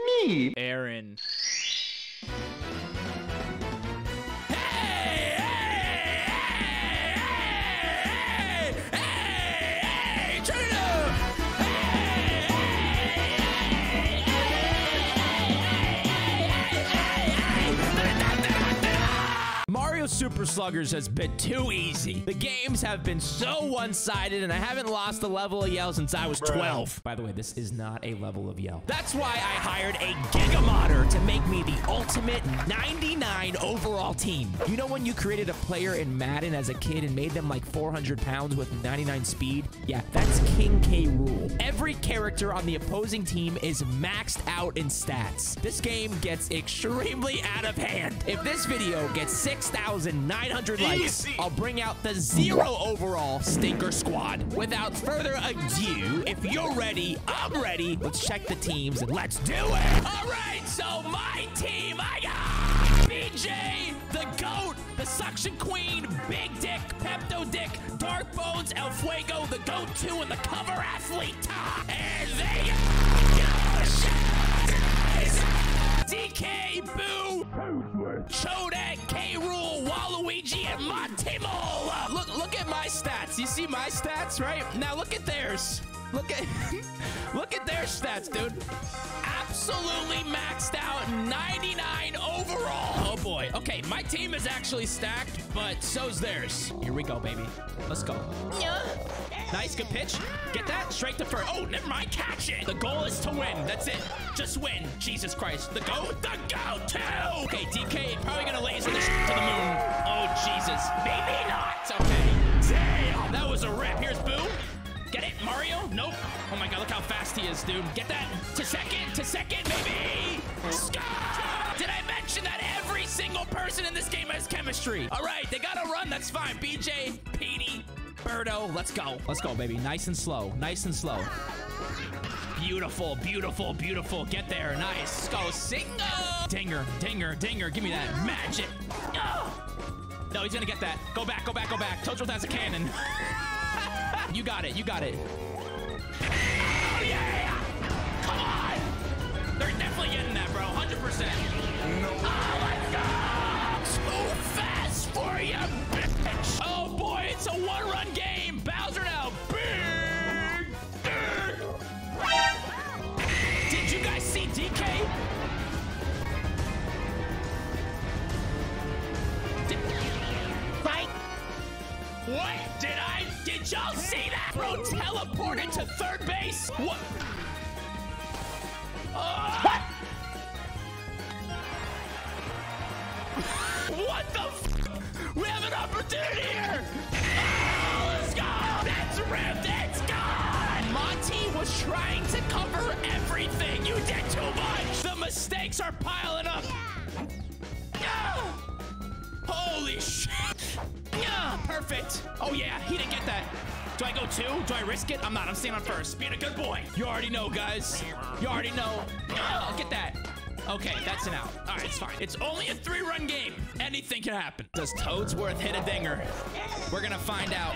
me. Aaron. Mario Super Sluggers has been too easy. The games have been so one-sided, and I haven't lost a level of yell since I was 12. By the way, this is not a level of yell. That's why I hired a Gigamodder to make me the ultimate 99 overall team. You know when you created a player in Madden as a kid and made them like 400 pounds with 99 speed? Yeah, that's King K. Rool. Every character on the opposing team is maxed out in stats. This game gets extremely out of hand. If this video gets 6,900 likes, I'll bring out the 0 overall Stinker Squad. Without further ado, if you're ready, I'm ready. Let's check the teams and let's do it. All right, so my team, I got BJ, the GOAT, the Suction Queen, Big Dick, Pepto Dick, Dark Bones, El Fuego, the Go-To, and the Cover Athlete. And they DK, Boo, Chodet, K. Rool, Waluigi, and Montimo. Look at my stats. You see my stats, right? Now look at theirs. Look at their stats, dude. Absolutely maxed out, 99 overall. Oh boy. Okay, my team is actually stacked, but so's theirs. Here we go, baby. Let's go. Nice, good pitch. Get that straight to first. Oh, never mind. Catch it. The goal is to win. That's it. Just win. Jesus Christ. The go-to. Okay, DK probably gonna laser this to the moon. Oh, Jesus. Maybe not. Okay. Damn. That was a rip. Here's Boo. Get it, Mario? Nope. Oh my God, look how fast he is, dude. Get that to second, baby. Score! Did I mention that every single person in this game has chemistry? All right, they got to run. That's fine. BJ, Petey, Birdo, let's go. Let's go, baby. Nice and slow. Nice and slow. Beautiful, beautiful, beautiful. Get there. Nice. Let's go. Single. Dinger, dinger, dinger. Give me that magic. Oh. No, he's going to get that. Go back, go back, go back. Toadstool has a cannon. You got it. You got it. Oh, yeah. Come on. They're definitely getting that, bro. 100%. No. Oh, let's go. Too fast for you, bitch. Oh, boy. It's a one-run game. Bowser now. Big. Did you guys see DK? Right? What? Did y'all see that? Bro teleported to third base? What? What the f? We have an opportunity here! Oh, let's go! That's ripped! It's gone! Monty was trying to cover everything! You did too much! The mistakes are piling up! Yeah. Holy shit! Yeah, perfect. Oh yeah, he didn't get that. Do I go two? Do I risk it? I'm not. I'm staying on first. Being a good boy. You already know, guys. You already know. Oh, get that. Okay, that's an out. All right, it's fine. It's only a 3-run game. Anything can happen. Does Toadsworth hit a dinger? We're gonna find out.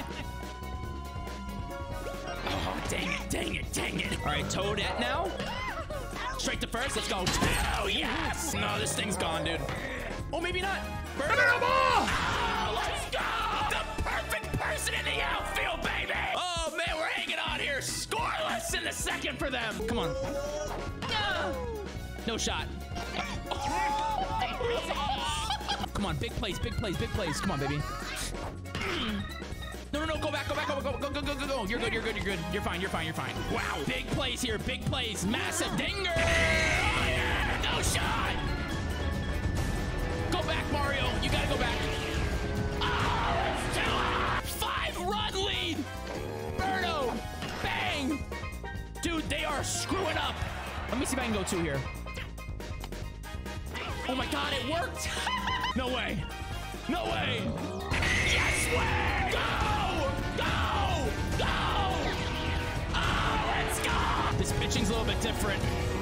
Oh, dang it, dang it, dang it. All right, Toadette now. Straight to first. Let's go. Oh, yes. No, this thing's gone, dude. Oh, maybe not. Burn it up. Oh, let's go. The perfect person in the outfield, baby. Oh, man, we're hanging on here. Scoreless in the second for them. Come on. No shot. Come on, big plays, big plays, big plays. Come on, baby. No, go back, go. You're good, you're good, you're good. You're fine, you're fine, you're fine. Wow, big plays here, big plays. Massive dinger. Oh, yeah, no shot. Go back, Mario. You gotta go back. Oh, let's do it. 5-run lead. Birdo. Bang. Dude, they are screwing up. Let me see if I can go 2 here. Oh my God, it worked. No way. No way. Yes way. Go. Oh, let's go. This pitching's a little bit different.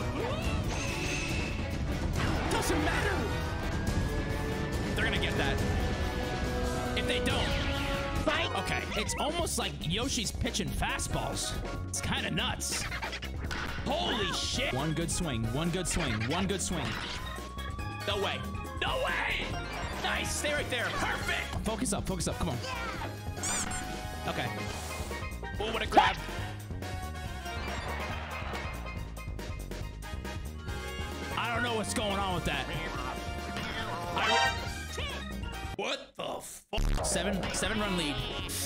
Doesn't matter. They're gonna get that. If they don't, right? Okay, it's almost like Yoshi's pitching fastballs. It's kind of nuts. Holy shit. One good swing. One good swing. One good swing. No way. No way. Nice. Stay right there. Perfect. Focus up. Focus up. Come on. Okay. Oh, what a grab. I don't know what's going on with that. What the fuck? Seven run lead.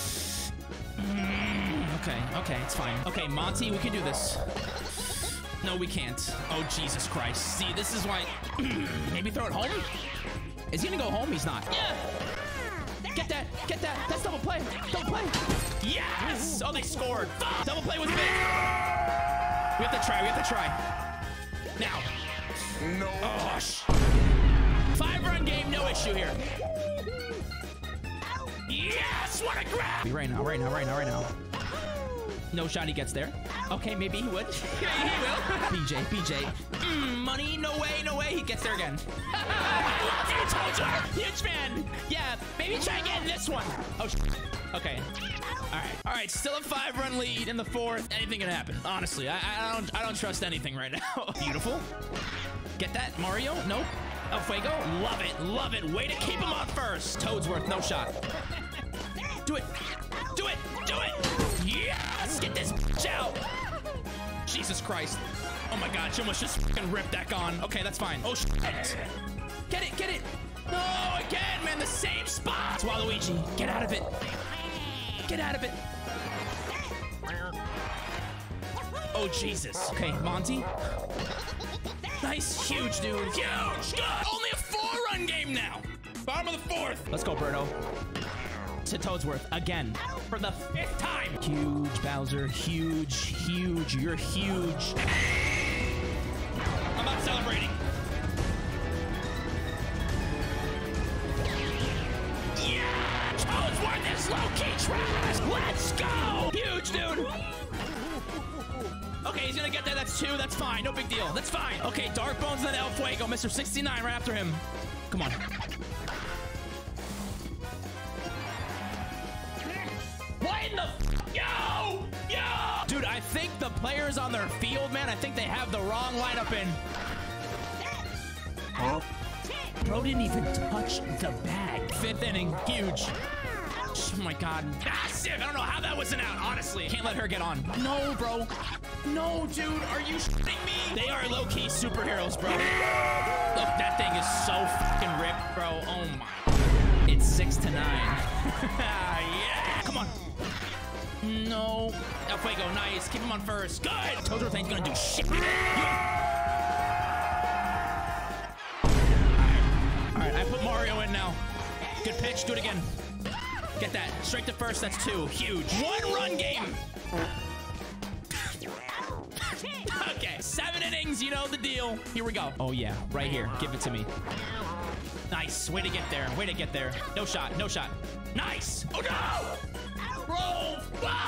Okay, it's fine. Okay, Monty, we can do this. No, we can't. Oh, Jesus Christ. See, this is why... Maybe throw it home? Is he gonna go home? He's not. Yeah! Get that! Get that! That's double play! Double play! Yes! Oh, they scored! Double play was big! We have to try. We have to try. Now. No. Oh, 5-run game, no issue here. Yes! What a grab! Right now, right now, right now, right now. No shot he gets there. Okay, maybe he would. Yeah, he will. BJ. Money? No way, no way. He gets there again. I love you, Toadster. Huge fan. Yeah, maybe try again this one. Oh, okay. All right. Still a 5-run lead in the 4th. Anything can happen. Honestly, I don't trust anything right now. Beautiful. Get that, Mario? Nope. El Fuego? Love it. Love it. Way to keep him on first. Toadsworth, no shot. Do it. Do it. Do it. Yes! Get this bitch out. Jesus Christ. Oh my God, she almost just fucking ripped that gun. Okay, that's fine. Oh, shit. Get it. Get it. No, again, man. The same spot. Waluigi, get out of it. Get out of it. Oh, Jesus. Okay, Monty. Nice. Huge, dude. Huge. Good. Only a 4-run game now. Bottom of the 4th. Let's go, Birdo. To Toadsworth again for the 5th time. Huge, Bowser. Huge, huge. You're huge. I'm not celebrating. Yeah! Toadsworth is low-key trash. Let's go. Huge, dude. Okay, he's gonna get that. That's 2. That's fine. No big deal. That's fine. Okay, Dark Bones and then El Fuego. Mr. 69 right after him. Come on. What in the Yo! Yo! Dude, I think the players on their field, man, I think they have the wrong lineup in. Huh? Bro didn't even touch the bag. 5th inning. Huge. Oh my God. Massive. I don't know how that wasn't out, honestly. Can't let her get on. No, bro. No, dude. Are you shitting me? They are low-key superheroes, bro. Look, that thing is so fucking ripped, bro. Oh my. It's 6-9. Yeah. Come on. No. El Fuego, nice. Keep him on first. Good. Toadsworth ain't gonna do shit. All right, I put Mario in now. Good pitch. Do it again. Get that. Straight to first. That's 2. Huge. 1-run game. Okay. 7 innings. You know the deal. Here we go. Oh, yeah. Right here. Give it to me. Nice. Way to get there. Way to get there. No shot. No shot. Nice. Oh, no. Roll.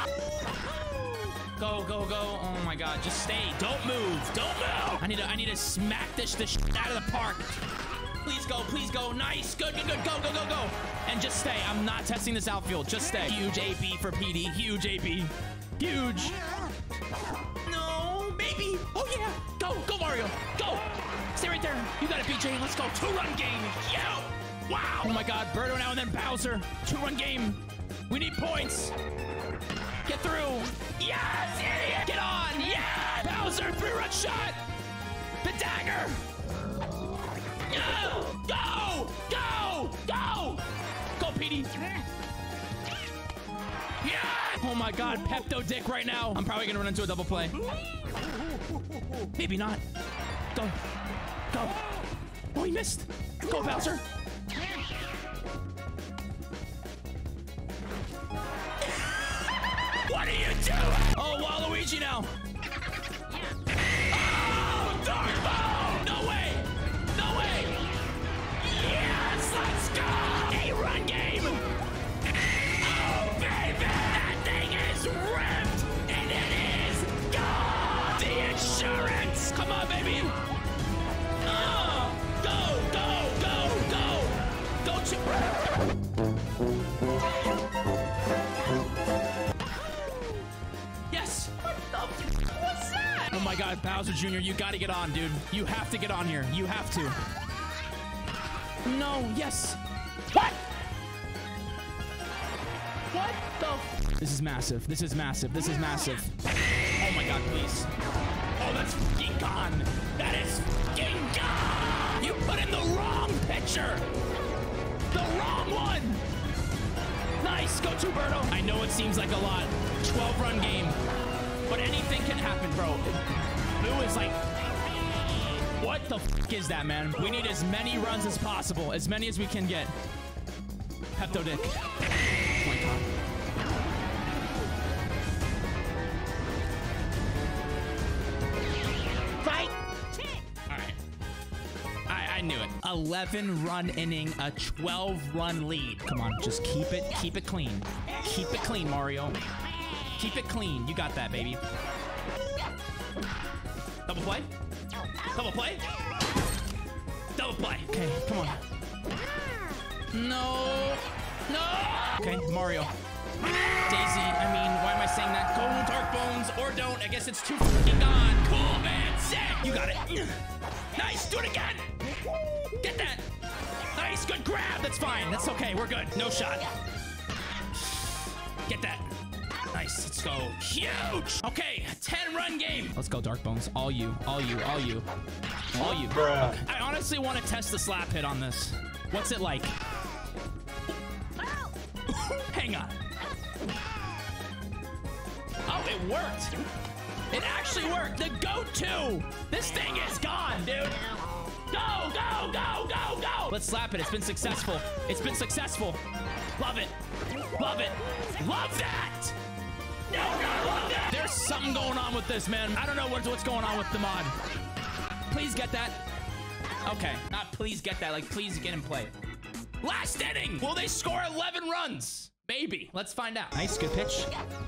Go, go, go. Oh, my God. Just stay. Don't move. Don't move. I need to smack this shit out of the park. Please go, please go. Nice. Good, good, good. Go, go, go, go. And just stay. I'm not testing this outfield. Just stay. Huge AP for PD. Huge AP. Huge. No, maybe. Oh, yeah. Go, go, Mario. Go. Stay right there. You got it, BJ. Let's go. 2-run game. Yeah. Wow. Oh, my God. Birdo now and then Bowser. 2-run game. We need points. Get through. Yes, idiot. Get on. Yeah. Bowser, 3-run shot. The dagger. Go! Go! Go! Go! Go, Petey! Yeah! Oh my God, Pepto Dick right now. I'm probably gonna run into a double play. Maybe not. Go. Go. Oh, he missed. Go, Bowser. What are you doing? Oh, Waluigi now. Oh, Dark Bone! No way! No way! Yes, let's go! 8-run game! Oh, baby! That thing is ripped! And it is gone! The insurance! Come on, baby! Oh! Go, go, go, go! Go to... Yes! What the f was that? Oh my God. Bowser Jr., you got to get on, dude. You have to get on here. You have to. No, yes. What? What the? This is massive. This is massive. This is massive. Oh my God, please. Oh, that's fucking gone. That is fucking gone. You put in the wrong picture. The wrong one. Nice. Go to Berto. I know it seems like a lot. 12-run game. But anything can happen, bro. Boo is like... What the fuck is that, man? We need as many runs as possible. As many as we can get. Pepto Dick. Oh my God. Fight! Alright. I knew it. 11-run inning, a 12-run lead. Come on, just keep it clean. Keep it clean, Mario. Keep it clean. You got that, baby. Double play. Double play. Double play. Okay, come on. No. No. Okay, Mario. Daisy, I mean, why am I saying that? Go Dark Bones or don't. I guess it's too fucking gone. Cool, man. Sick. You got it. Nice. Do it again. Get that. Nice. Good grab. That's fine. That's okay. We're good. No shot. Get that. Nice. Let's go. Huge. Okay. 10-run game. Let's go, Dark Bones. All you. All you. All you. All you. Okay. I honestly want to test the slap hit on this. What's it like? Hang on. Oh, it worked. It actually worked. The go-to. This thing is gone, dude. Go, go, go, go, go. Let's slap it. It's been successful. It's been successful. Love it. Love it. Love that. No, I love that. There's something going on with this, man. I don't know what's going on with the mod. Please get that. Okay. Not please get that. Like, please get in play. Last inning. Will they score 11 runs? Maybe. Let's find out. Nice. Good pitch.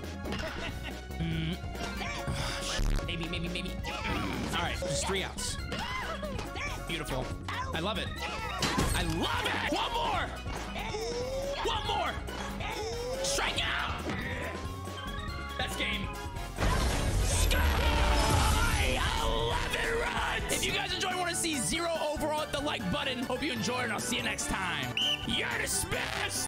Maybe, maybe, maybe. All right. Just 3 outs. Beautiful. I love it. I love it. One more. One more. Strike out. That's game. Sky! 11 runs. If you guys enjoy, want to see 0 overall, hit the like button. Hope you enjoy, and I'll see you next time. You're dismissed.